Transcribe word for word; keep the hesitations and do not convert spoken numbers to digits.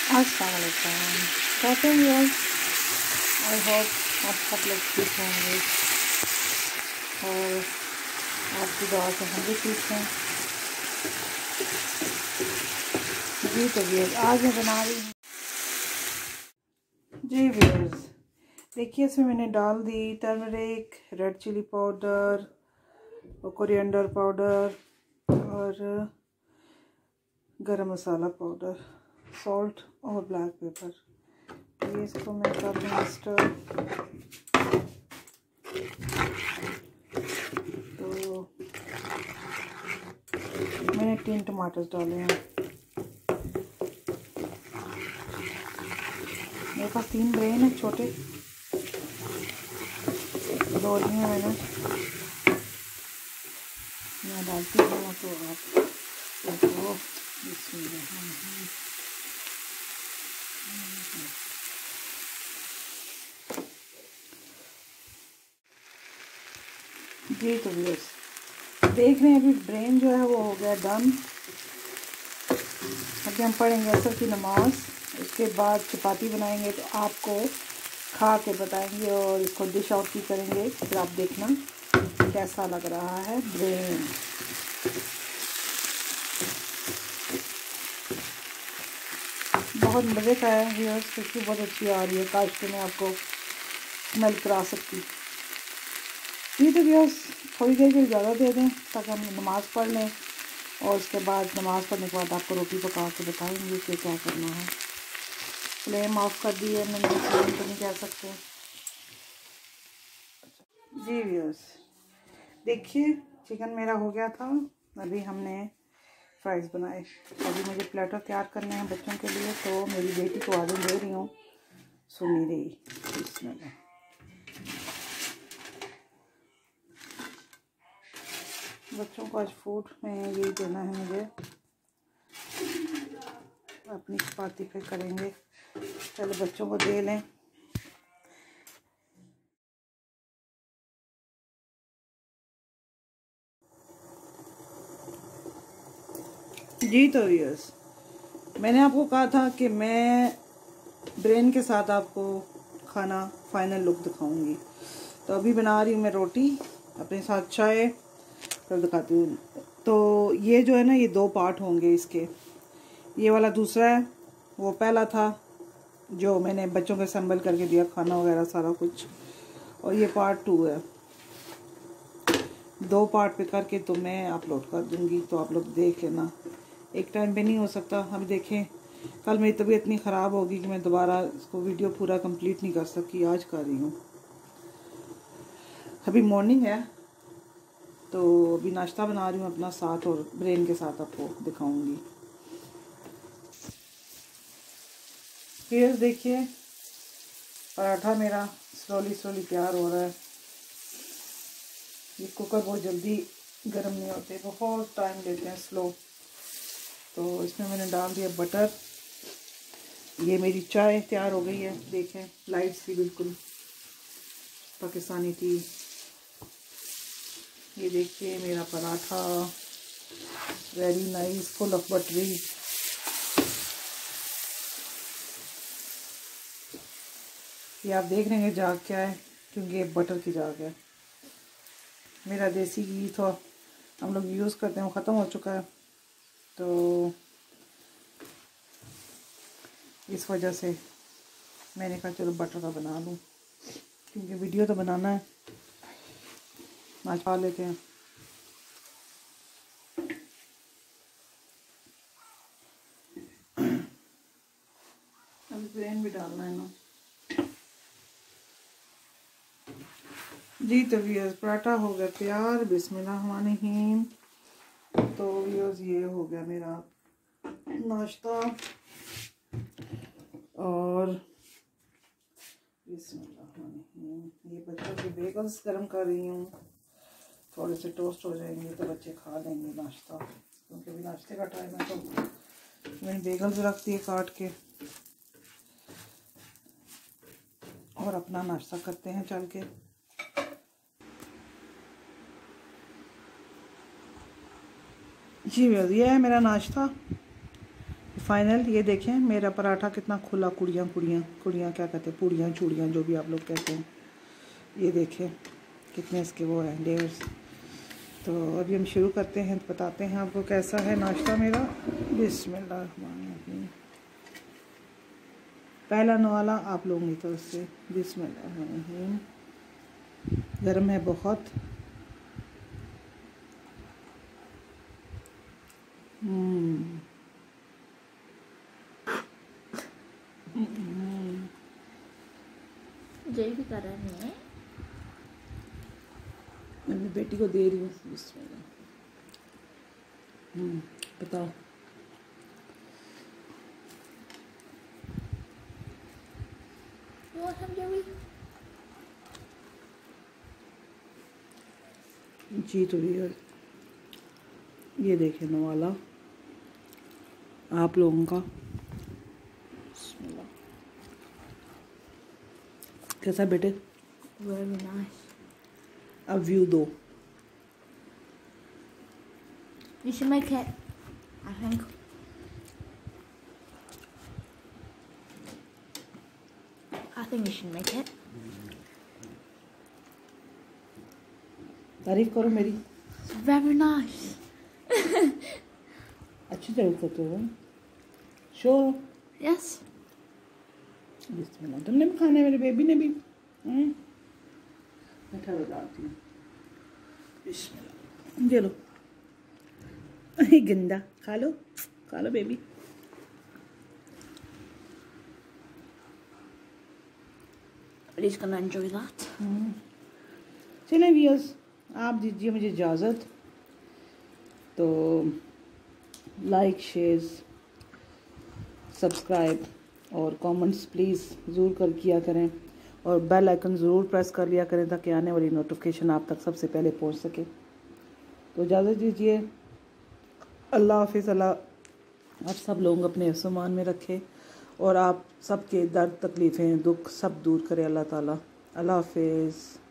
अस्सलाम वालेकुम, कैसे हैं व्यूअर्स। आई होप आप सब लोग ठीक होंगे और आपकी दुआ से हम भी ठीक हैं। जी तो व्यूअर्स आज मैं बना रही हूँ जी व्यूअर्स देखिए, इसमें मैंने डाल दी टर्मरिक, रेड चिली पाउडर और कोरिएंडर पाउडर और गरम मसाला पाउडर, सॉल्ट और ब्लैक पेपर। ये इसको मैं कर दूँगी स्टर। तो मैंने तीन टमाटर डाले हैं। मेरे पास तीन ब्रेन है छोटे, दो लिए हैं मैंने। मैं डालती हूँ तो आप देखो इसमें जी तो व्यूअर्स देख रहे हैं अभी ब्रेन जो है वो हो गया डन। अभी हम पढ़ेंगे असर की नमाज, उसके बाद चपाती बनाएंगे तो आपको खा के बताएंगे और इसको डिश आउट भी करेंगे। फिर आप देखना कैसा लग रहा है ब्रेन। बहुत मज़े का है व्यूअर्स, खुशबू बहुत अच्छी आ रही है। काश के मैं आपको स्मेल करा सकती। जी तो व्यूअर्स थोड़ी देर के इजाज़त दे दें ताकि हम नमाज़ पढ़ लें और उसके बाद नमाज़ पढ़ने के बाद आपको रोटी पका के बताएंगे कि क्या करना है। फ्लेम ऑफ कर दी है मैंने, फ्लेम तो नहीं कह सकते। जी व्यूअर्स देखिए चिकन मेरा हो गया था। अभी हमने फ्राइज़ बनाए। अभी मुझे प्लेटर तैयार करने हैं बच्चों के लिए, तो मेरी बेटी को आदम दे रही हूँ, सुन नहीं रही। इसमें बच्चों को आज फूड में यही देना है मुझे। अपनी चपाती पे करेंगे, चलो बच्चों को दे लें। जी तो व्यूअर्स मैंने आपको कहा था कि मैं ब्रेन के साथ आपको खाना फाइनल लुक दिखाऊंगी। तो अभी बना रही हूँ मैं रोटी, अपने साथ चाय, फिर दिखाती हूँ। तो ये जो है ना, ये दो पार्ट होंगे इसके। ये वाला दूसरा है, वो पहला था जो मैंने बच्चों को असेंबल करके दिया, खाना वगैरह सारा कुछ। और ये पार्ट टू है। दो पार्ट पे करके तो मैं अपलोड कर दूँगी, तो आप लोग देख लेना। एक टाइम पे नहीं हो सकता। अभी देखें, कल मेरी तबीयत इतनी ख़राब होगी कि मैं दोबारा इसको वीडियो पूरा कंप्लीट नहीं कर सकी। आज कर रही हूँ। अभी मॉर्निंग है तो अभी नाश्ता बना रही हूँ अपना साथ, और ब्रेन के साथ आपको दिखाऊंगी। फिर देखिए पराठा मेरा स्लोली स्लोली तैयार हो रहा है। ये कुकर बहुत जल्दी गर्म नहीं होते, बहुत टाइम लेते हैं, स्लो। तो इसमें मैंने डाल दिया बटर। ये मेरी चाय तैयार हो गई है, देखें लाइट सी बिल्कुल पाकिस्तानी टी। ये देखिए मेरा paratha very nice, full of buttery. ये आप देख रहे हैं जाग क्या है, क्योंकि ये बटर की जाग है। मेरा देसी घी तो हम लोग यूज़ करते हैं वो ख़त्म हो चुका है, तो इस वजह से मैंने कहा चलो बटर का बना लूँ, क्योंकि वीडियो तो बनाना है। आज खा लेते हैं। अभी ब्रेन भी डालना है ना। जी तो व्यूअर्स पराठा हो गया तैयार, बिस्मिल्लाहिर्रहमानिर्रहीम। तो व्यूअर्स ये हो गया मेरा नाश्ता, और बिस्मिल्लाहिर्रहमानिर्रहीम ये बच्चों के बेगल्स गर्म कर रही हूँ। थोड़े से टोस्ट हो जाएंगे तो बच्चे खा लेंगे नाश्ता, क्योंकि अभी नाश्ते का टाइम है। तो मैंने बेगल्स रख दिए काट के, और अपना नाश्ता करते हैं चल के। जी भैया ये है मेरा नाश्ता, फाइनल ये देखें मेरा पराठा कितना खुला, कुड़ियाँ कुड़ियाँ कुड़ियाँ क्या कहते हैं, पूड़ियाँ चूड़ियाँ जो भी आप लोग कहते हैं। ये देखें कितने इसके वो हैं लेयर्स। तो अभी हम शुरू करते हैं, तो बताते हैं आपको कैसा है नाश्ता मेरा। बिस्मिल्लाह। पहला नवाला आप लोगों की तरफ से। बिस्मिल्लाह। गर्म है बहुत। हम्म जय भी कर रहे हैं। मैं अपनी बेटी को दे रही हूँ। बिस्मिल्लाह। हम्म बताओ। What have you? जी तो ये ये देखें नवाला आप लोगों का। बिस्मिल्लाह। कैसा बेटे? Very nice. अब व्यू दो। You should make it. I think. I think you should make it. तारीफ करो मेरी। It's very nice. अच्छी तारीफ करते हो। श्योर? Yes. बिस्मिल्लाह। तुमने भी खाना है, मेरे बेबी ने भी। हम्म मीठा बताती हूँ। बिस्मिल्लाह। ये लो। गंदा खा लो, खा लो baby. He's gonna enjoy that. चलें व्यूअर्स, आप दीजिए मुझे इजाज़त। तो लाइक, शेयर, सब्सक्राइब और कमेंट्स प्लीज़ ज़रूर कर किया करें, और बेल आइकन ज़रूर प्रेस कर लिया करें ताकि आने वाली नोटिफिकेशन आप तक सबसे पहले पहुंच सके। तो इजाज़त दीजिए। अल्लाह हाफिज़। अल्लाह आप सब लोग अपने सामान में रखें और आप सबके दर्द, तकलीफ़ें, दुख सब दूर करे अल्लाह ताला। अल्लाह हाफिज़।